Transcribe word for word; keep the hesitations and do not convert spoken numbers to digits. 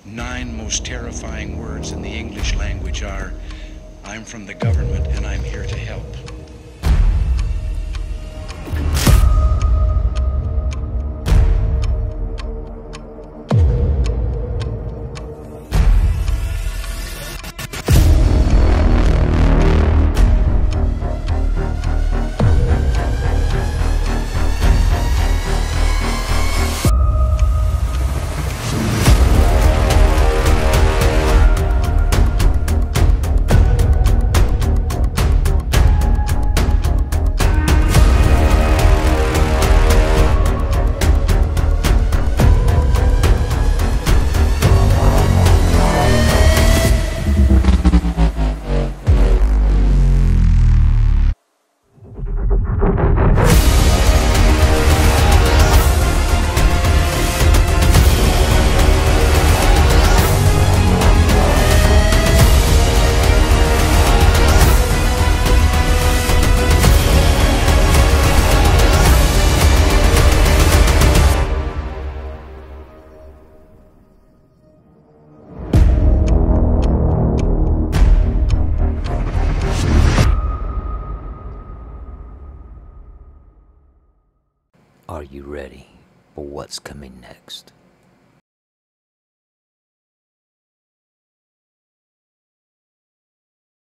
nine most terrifying words in the English language are, "I'm from the government and I'm here to help." Are you ready for what's coming next?